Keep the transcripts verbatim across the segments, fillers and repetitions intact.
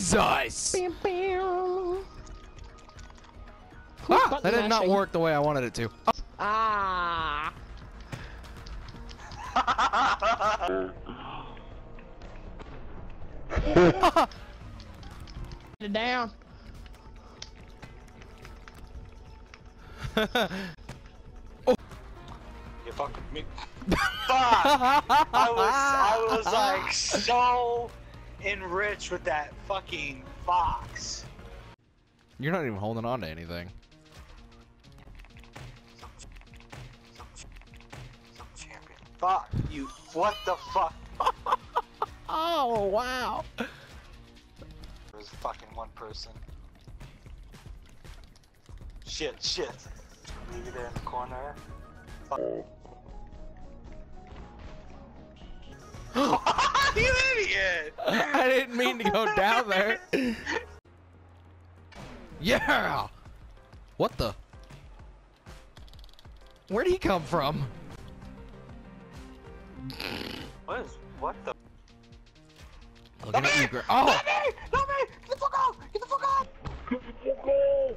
Jesus! Ah, that did not work the way I wanted it to. Oh. Ah. It down. Oh. You fucking me. Fuck! I was, I was like so enriched with that fucking fox. You're not even holding on to anything. Champion. Fuck you. What the fuck? Oh, wow. There's fucking one person. Shit, shit. Leave it there in the corner. Fuck. You idiot! I didn't mean to go down there. Yeah! What the? Where'd he come from? What is, what the? Looking at you, girl. Oh! Not me! Not me! Get the fuck out! Get the fuck out! Get the fuck out!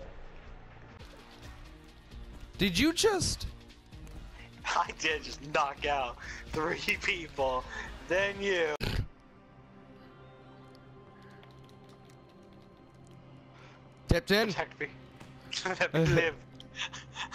Did you just? I did just knock out three people, then you. Tipped in? Protect me. Let me live.